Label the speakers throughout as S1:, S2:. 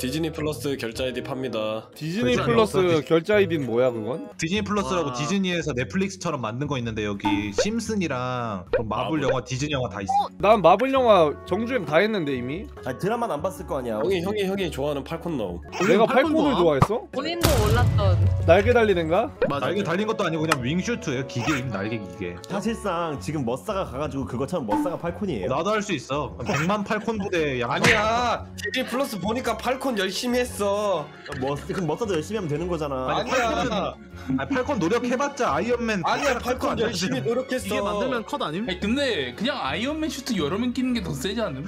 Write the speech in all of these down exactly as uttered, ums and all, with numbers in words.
S1: 디즈니 플러스 결제 아이디 팝니다.
S2: 디즈니 플러스 결제 아이디는 뭐야 그건?
S3: 디즈니 플러스라고
S4: 와.
S3: 디즈니에서 넷플릭스처럼 만든 거 있는데 여기 심슨이랑 마블
S1: 마블.
S3: 영화, 디즈니 영화 다 있어.
S2: 난 마블 영화 정주행 다 했는데 이미.
S5: 아니 드라마는 안 봤을 거 아니야.
S1: 형이 형이 형이 좋아하는 팔콘 나옴.
S2: 내가
S4: 팔콘
S2: 팔콘을
S4: 좋아?
S2: 좋아했어?
S6: 본인도 몰랐던.
S2: 날개 달리는가?
S4: 맞아.
S3: 날개 달린 것도 아니고 그냥 윙슈트예요. 기계임 날개 기계.
S5: 사실상 지금 머싸가 가가지고 그것처럼 머싸가 팔콘이에요.
S3: 나도 할 수 있어. 백만 팔콘 부대 양.
S1: 아니야. 디즈니 플러스 보니까 팔콘 열심히 했어.
S5: 머 그럼 머싸도 열심히 하면 되는 거잖아.
S1: 아니야.
S3: 아 팔콘 노력해봤자 아이언맨.
S1: 아니야 팔콘 열심히 노력했어.
S4: 이게 만들면 컷 아님?
S7: 아니 근데 그냥 아이언맨 슈트 여러 명 끼는 게 더 세지 않음?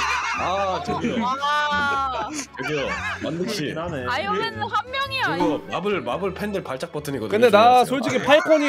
S1: 아 저기요.
S6: 와.
S1: 저기요. 만득 씨.
S5: 그렇긴 하네.
S6: 아이언맨은 한 명이야.
S1: 저거 마블 마블 팬들 발작 버튼이거든요.
S2: 근데 나
S1: 조심하세요.
S2: 솔직히 팔콘이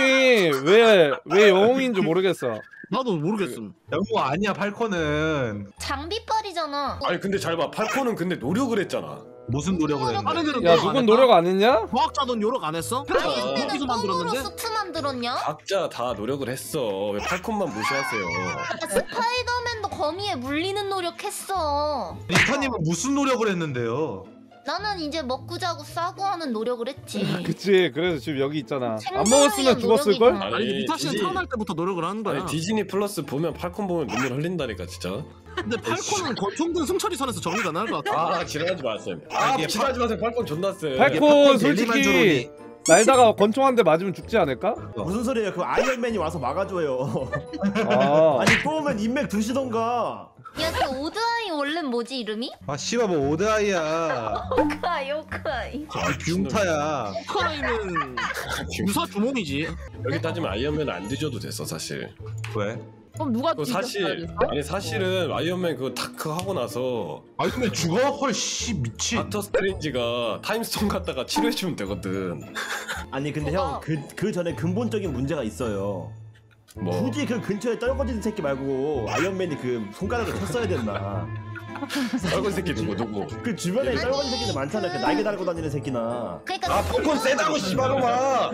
S2: 왜 왜 영웅인 줄 모르겠어.
S4: 나도 모르겠음.
S3: 영웅 아니야 팔콘은.
S8: 장비빨이잖아.
S1: 아니 근데 잘 봐. 팔콘은 근데 노력을 했잖아.
S3: 무슨 노력을 했는데?
S4: 다른 애들은
S2: 야
S4: 노력 안
S2: 누군
S4: 했다?
S2: 노력 안 했냐?
S4: 과학자돈 요력 안 했어?
S8: 아니
S4: 그래서
S8: 근데
S4: 거기서
S8: 너 똥으로
S4: 만들었는데?
S8: 수트 만들었냐?
S1: 각자 다 노력을 했어. 왜 팔콘만 무시하세요?
S8: 아, 스파이더맨도 거미에 물리는 노력했어.
S3: 리타님은 무슨 노력을 했는데요?
S8: 나는 이제 먹고 자고 싸고 하는 노력을 했지.
S2: 그치. 그래서 지금 여기 있잖아. 안
S8: 생존을
S2: 먹었으면
S8: 위한
S2: 죽었을 걸?
S8: 노력이잖아.
S4: 아니 리타 씨는
S1: 디즈니-
S4: 태어날 때부터 노력을 하는 거야.
S1: 아니 디즈니 플러스 보면 팔콘 보면 눈물 흘린다니까 진짜.
S4: 근데 팔콘은 권총든 승철이 선에서 정리가 나을 것 같아.
S1: 아 지랄하지 마세요. 아
S3: 이게
S1: 지랄하지 마세요. 팔콘 존나 세.
S2: 팔콘
S3: 팝콘
S2: 솔직히
S3: 젤리만조로니.
S2: 날다가 권총 한 대 맞으면 죽지 않을까?
S5: 무슨 소리예요? 그 아이언맨이 와서 막아줘요.
S2: 아.
S5: 아니 또 오면 인맥 두시던가.
S8: 야, 그 오드아이 원래 뭐지 이름이?
S3: 아 씨발 뭐 오드아이야.
S8: 오크아이, 오크아이.
S3: 아 뷰타야.
S4: 호카이는 유사 주몽이지.
S1: 여기 따지면 아이언맨 안 뒤져도 됐어 사실.
S3: 왜?
S6: 그럼 누가
S1: 그 사실 아니 사실은 아이언맨 그 다크 하고 나서
S3: 아이언맨 죽어? 헐씨 미친.
S1: 닥터 스트레인지가 타임스톤 갔다가 치료해주면 되거든.
S5: 아니 근데
S8: 뭐가?
S5: 형 그 그 전에 근본적인 문제가 있어요.
S1: 뭐
S5: 굳이 그 근처에 떨궈지는 새끼 말고 아이언맨이 그 손가락을 쳤어야 됐나?
S1: 빨간 새끼 누구 누구?
S5: 그 주변에
S8: 아니.
S5: 떨궈진 새끼들 많잖아. 그 날개 달고 다니는 새끼나.
S8: 그러니까
S1: 아 팔콘 세다고 씨발로마.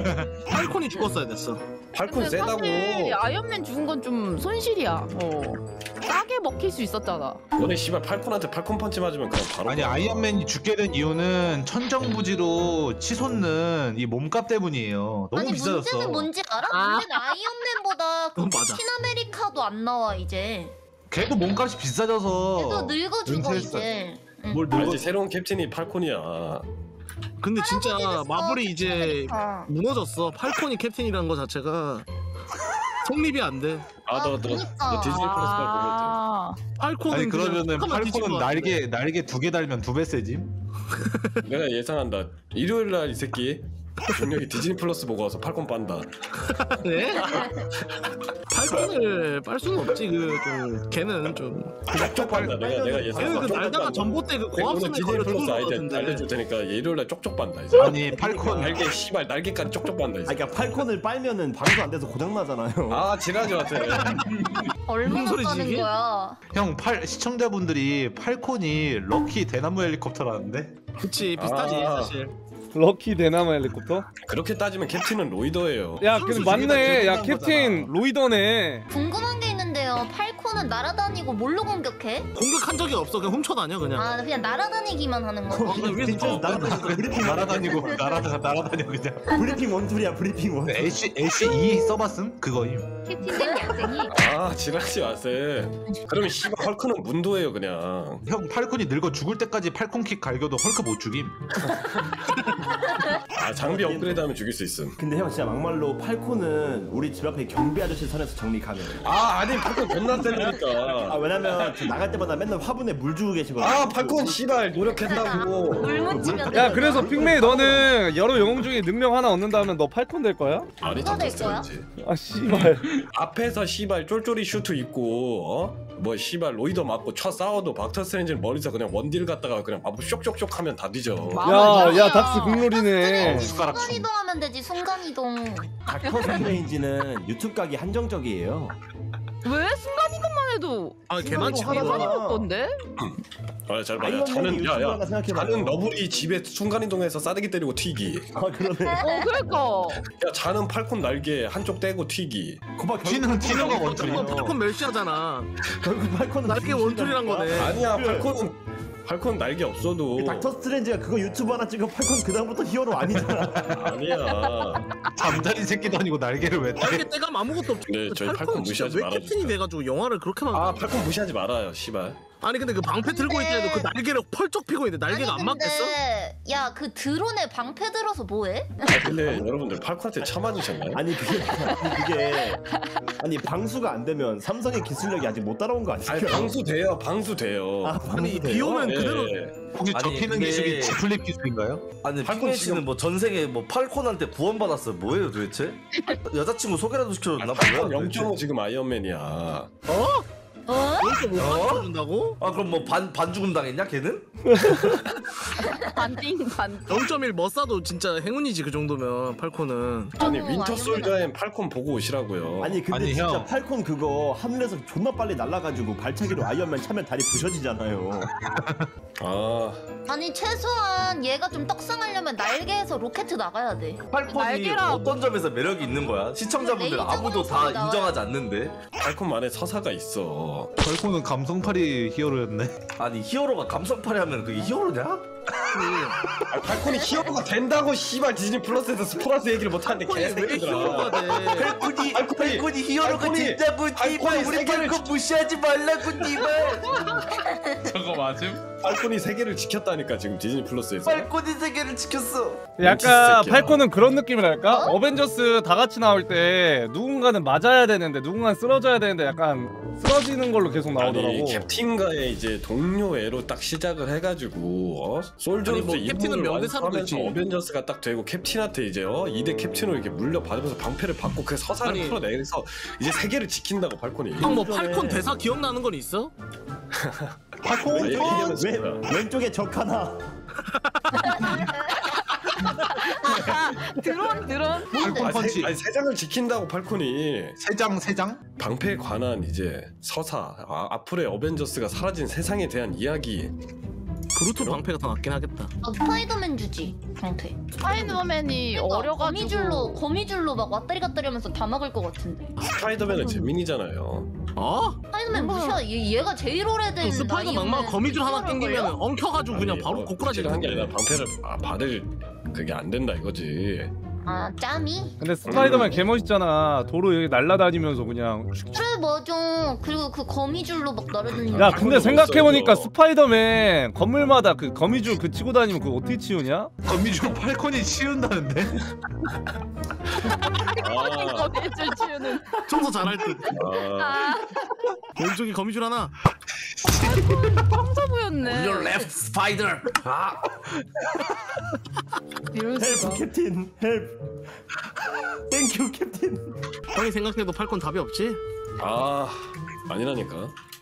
S4: 팔콘이 죽었어야 됐어.
S1: 팔콘 세다고.
S6: 사실 아이언맨 죽은 건 좀 손실이야. 어. 싸게 먹힐 수 있었잖아.
S1: 너네 씨발 팔콘한테 팔콘 펀치 맞으면 그냥 바로.
S3: 아니 아이언맨이 죽게 된 이유는 천정부지로 치솟는 이 몸값 때문이에요. 너무
S8: 아니
S3: 비싸졌어.
S8: 문제는 뭔지 알아?
S6: 아.
S8: 문제는 아이언맨보다 그
S4: 그건 맞아.
S8: 캡틴 아메리카도 안 나와 이제.
S3: 걔도 몸값이 비싸져서.
S8: 걔도 늙어 죽어
S3: 은퇴했어.
S8: 이제. 응.
S3: 뭘 늙어?
S1: 알지 새로운 캡틴이 팔콘이야.
S4: 근데 진짜
S8: 됐어,
S4: 마블이
S8: 캡틴
S4: 이제
S8: 아메리카.
S4: 무너졌어. 팔콘이 캡틴이라는 거 자체가 성립이 안 돼.
S1: 아너 너
S8: 그니까.
S1: 너 디즈니 플러스 말
S6: 아.
S4: 팔콘은
S3: 아니 그러면은
S4: 그냥
S3: 팔콘은
S4: 뒤집어
S3: 날개 날개 두 개 달면 두 배 세짐?
S1: 내가 예상한다. 일요일 날 이 새끼 분명히 디즈니 플러스 보고 와서 팔콘 빤다.
S4: 네? 팔콘을 빨 수는 없지. 그 좀 걔는 좀
S1: 쪽쪽 빤다. 내가 내가
S4: 걔는
S1: 예상한다.
S4: 그 날다가 전봇대 그
S1: 오늘
S4: 고압선에
S1: 디즈니
S4: 걸려
S1: 플러스
S4: 죽은 거
S1: 아이디
S4: 같은데.
S1: 알려줄 테니까 일요일 날 쪽쪽 빤다 이제.
S3: 아니 팔콘
S1: 날개 씨발 날개까지 쪽쪽 빤다
S5: 아
S1: 이제.
S5: 그러니까 팔콘을 빨면은 방수 안 돼서 고장 나잖아요.
S1: 아 지랄하지 마세요.
S8: 얼마나
S4: 무슨 소리지,
S8: 빠는
S4: 이게?
S8: 거야?
S3: 형 팔 시청자분들이 팔콘이 럭키 대나무 헬리콥터라는데?
S4: 그치 비슷하지
S1: 아.
S4: 사실.
S2: 럭키 대나무 헬리콥터?
S1: 그렇게 따지면 캡틴은 로이더예요.
S2: 야
S4: 선수
S2: 근데 맞네.
S4: 중에다
S2: 야
S4: 제일
S2: 캡틴 로이더네.
S8: 궁금한 게 있는데요. 팔콘은 날아다니고 뭘로 공격해?
S4: 공격한 적이 없어. 그냥 훔쳐 다녀 그냥.
S8: 아 그냥 날아다니기만 하는 거.
S4: 어, 그냥 위에서
S5: 진짜
S4: 쳐.
S5: 날아다니고 브리핑
S3: 날아다니고 날아다 날아다녀 그냥.
S5: 브리핑 원툴이야 브리핑 원.
S3: 애쉬 애쉬 이 써봤음? 그거임.
S6: 캡틴된 야생이.
S1: 아 지랄하지 마세요. 그러면 씨발 헐크는 문도예요 그냥.
S3: 형 팔콘이 늙어 죽을 때까지 팔콘킥 갈겨도 헐크 못 죽임.
S1: 아 장비 업그레이드하면 죽일 수 있음.
S5: 근데 형 진짜 막말로 팔콘은 우리 집 앞에 경비 아저씨 선에서 정리 가능.
S1: 아 아니 팔콘 존나
S5: 아
S1: 센다니까.
S5: 왜냐면 저 나갈 때마다 맨날 화분에 물 주고 계시거든요.
S1: 아 팔콘 씨발 노력했다고.
S8: 물 묻히면.
S2: 야 그래서 핑메이 너는 여러 영웅 중에 능력 하나 얻는다면 너 팔콘 될 거야?
S1: 아니
S8: 누가 될
S1: 닥터
S8: 거야?
S1: 스트레인지.
S2: 아 씨발.
S1: 앞에서 씨발 쫄쫄이 슈트 입고 어? 뭐 씨발 로이더 맞고 쳐 싸워도 닥터 스트레인지는 머리에서 그냥 원딜 갔다가 그냥 마법 쇼쇼쇼 하면 다 뒤져.
S2: 야, 야 닥스 국룰이네.
S3: 숟가락
S8: 순간 이동하면 되지 순간 이동.
S5: 닥터 스트레인지는 유튜브 각이 한정적이에요.
S6: 왜 순간 이것만 해도
S4: 아 걔만
S5: 순간
S4: 치고.
S5: 이동 하잖아.
S6: 건데?
S1: 아잘 봐. 야
S5: 아이언맨이
S1: 자는 야야
S5: 유튜브라고 생각해봐요.
S1: 자는 너구리 집에 순간 이동해서 싸대기 때리고 튀기.
S5: 아 그러네.
S6: 어 그러니까.
S1: 야 자는 팔콘 날개 한쪽 떼고 튀기.
S5: 거봐
S3: 튀는 튀는 거 원툴이.
S4: 팔콘 멸시하잖아.
S5: 결국 팔콘은
S4: 날개 원툴이란 거네.
S1: 아니야 팔콘은 팔콘 날개 없어도
S5: 닥터 스트레인지가 그거 유튜브 하나 찍어 팔콘 그 다음부터 히어로 아니잖아.
S1: 아니야.
S3: 잠자리 새끼도 아니고 날개를 왜 떼?
S4: 날개 떼감 아무것도 없지.
S1: 네, 저희 팔콘
S4: 진짜
S1: 무시하지
S4: 왜
S1: 말아주세요.
S4: 캡틴이 돼가지고 영화를 그렇게 만.
S1: 아 팔콘 무시하지 말아요 씨발.
S4: 아니 근데 그 방패 들고 있을 때도 그 날개를 펄쩍 피고 있는데 날개가
S8: 아니,
S4: 안 맞겠어?
S8: 근데 야 그 드론에 방패 들어서 뭐해?
S1: 아 근데 여러분들 팔콘한테 참아주셨나요?
S5: 아니 그게 아니 그게 아니 방수가 안 되면 삼성의 기술력이 아직 못 따라온 거 아니야?
S1: 아니 방수 돼요 방수 돼요.
S5: 아,
S4: 아니
S5: 방수
S4: 비
S5: 돼요?
S4: 오면
S1: 네.
S4: 그대로.
S3: 혹시
S9: 아니,
S3: 접히는
S9: 근데-
S3: 기술이 지플립 기술인가요?
S9: 아니
S1: 팔콘
S9: 핑맨
S1: 지금-
S9: 씨는 뭐 전생에 뭐 팔콘한테 구원받았어요. 뭐예요 도대체? 여자친구 소개라도 시켜줬나
S1: 팔콘
S9: 뭐야?
S1: 영 점 오 지금 아이언맨이야.
S8: 어?
S4: 이렇게 못
S9: 어?
S4: 맞춰준다고?
S9: 아 그럼 뭐 반 반죽음 당했냐 걔는?
S6: 반띵 반.
S4: 영 점 일 머싸도 진짜 행운이지 그 정도면 팔콘은.
S1: 아니
S8: 어,
S1: 윈터
S8: 아이언맨
S1: 솔저엔 팔콘 보고 오시라고요.
S5: 아니 근데
S3: 아니,
S5: 진짜
S3: 형.
S5: 팔콘 그거 하늘에서 존나 빨리 날아가지고 발차기로 아이언맨 차면 다리 부셔지잖아요.
S1: 아
S8: 아니 최소한 얘가 좀 떡상하려면 날개에서 로켓 나가야 돼.
S9: 팔콘이
S6: 날개라-
S9: 어떤 점에서 매력이 있는 거야? 시청자분들 아무도 다
S8: 레이저
S9: 인정하지 않는데.
S1: 팔콘만의 서사가 있어.
S3: 팔콘은 감성팔이 히어로였네.
S9: 아니 히어로가 감성팔이 하면 그게 히어로냐?
S1: 아, 팔콘이 히어로가 된다고 씨발 디즈니 플러스에서 스포라스 얘기를 못하는데
S4: 팔콘이 왜
S1: 개새끼들아.
S4: 히어로가 돼?
S9: 팔콘이
S1: 팔콘이-
S9: 팔콘이 히어로가
S1: 팔콘이-
S9: 진짜고
S1: 팔콘이
S9: 니발 우리
S1: 세계를
S9: 팔콘 무시하지 말라고 니발.
S7: 저거 맞음?
S1: 팔콘이 세계를 지켰다니까 지금 디즈니 플러스에서.
S9: 팔콘이 세계를 지켰어.
S2: 약간
S1: 새끼야.
S2: 팔콘은 그런 느낌이랄까? 어벤져스 다 같이 나올 때 누군가는 맞아야 되는데 누군가는 쓰러져야 되는데 약간 쓰러지는 걸로 계속 나오더라고.
S1: 아니 캡틴과의 이제 동료 애로 딱 시작을 해가지고 어? 솔저로서
S4: 아니, 뭐 캡틴은
S1: 임무를
S4: 명대사로도
S1: 완수하면서
S4: 있지.
S1: 어벤져스가 딱 되고 캡틴한테 이제 어? 이 대 캡틴으로 이렇게 물려받으면서 방패를 받고 그 서사를
S4: 아니.
S1: 풀어내서 이제 세계를 지킨다고 팔콘이.
S4: 형 뭐 팔콘 대사 기억나는 건 있어?
S5: 팔콘
S1: 왜 얘기하면
S5: 왼,
S1: 진짜.
S5: 왼쪽에 적 하나.
S6: 드론 드론.
S3: 팔콘
S1: 아,
S3: 펀치.
S1: 세, 아니 세상을 지킨다고 팔콘이.
S3: 세장 세장?
S1: 방패에 관한 이제 서사, 아, 앞으로의 어벤져스가 사라진 세상에 대한 이야기.
S4: 브루토 방패가 더 낫긴 하겠다.
S8: 어, 스파이더맨 주지 방패.
S6: 스파이더맨이
S8: 그러니까
S6: 어려가지고.
S8: 거미줄로 거미줄로 막 왔다리 갔다리 하면서 다 막을 것 같은데.
S1: 스파이더맨은 재민이잖아요.
S4: 어?
S8: 스파이더맨 무시하. 얘, 얘가 제일 오래된.
S4: 스파이더 막막
S8: 아이언맨
S4: 거미줄 하나
S8: 히어로걸요?
S4: 땡기면 엉켜가지고 그냥
S1: 아니,
S4: 바로
S1: 어,
S4: 고꾸라지를
S1: 한게
S4: 텐데.
S1: 아니라 방패를 아, 받을 그게 안 된다 이거지.
S8: 아 짬이?
S2: 근데 스파이더맨 개멋있잖아. 도로 여기 날아다니면서 그냥.
S8: 그래 맞아. 그리고 그 거미줄로 막 날아다니는.
S2: 야
S1: 거.
S2: 근데
S1: 못
S2: 생각해보니까
S1: 써요.
S2: 스파이더맨 건물마다 그 거미줄 그 치고 다니면 그거 어떻게 치우냐?
S3: 거미줄 팔콘이 치운다는데?
S1: 아,
S6: 거미줄 치우는.
S4: 청소 잘할 듯.
S1: 아,
S6: 아
S4: 왼쪽에 거미줄 하나.
S6: 청소부였네.
S9: Your left spider. 아.
S6: 이럴
S5: 헬프
S6: 수가.
S5: 캡틴 헬프. 땡큐 캡틴.
S4: 형이 생각해도 팔콘 답이 없지?
S1: 아 아니라니까.